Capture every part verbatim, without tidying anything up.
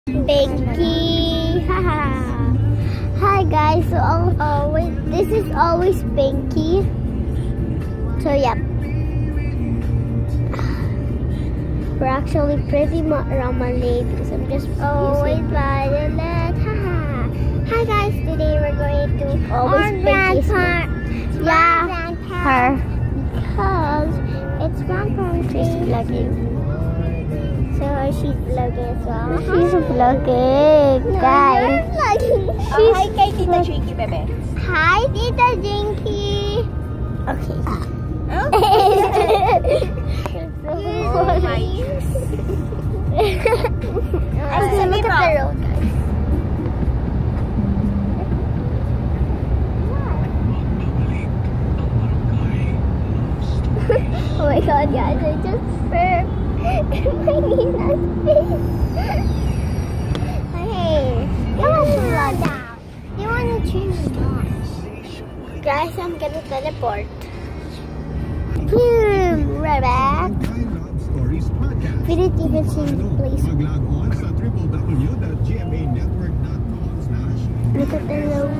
Pinky, haha. Hi guys, so always this is always Pinky. So yep, we're actually pretty much late because I'm just always Violet. Haha. Hi guys, today we're going to always Pinky's yeah, her because it's grandparents' day. She's vlogging. So she's vlogging as well. She's vlogging, no, guys. Vlogging. Oh, hi kay Tita Jinky, bebe. Hi, Tita Jinky. Okay. Oh? So funny. Ay, So look at the road, guys. Oh my god, guys, I just burped. My Nina's face. Hey, you want to slow down? You want to change the down? Guys, I'm gonna teleport. Boom, right back. We didn't even see the place. Look at the road.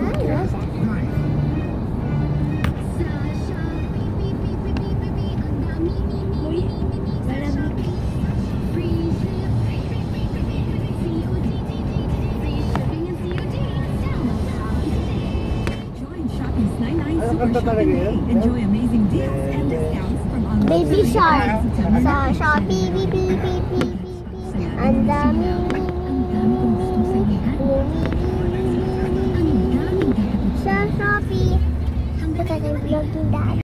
Enjoy amazing deals and discounts from online. Baby shark. Sa Shopee, beep, beep, beep, beep, beep. Ang dami. Sa Shopee. Look at I'm vlogging that.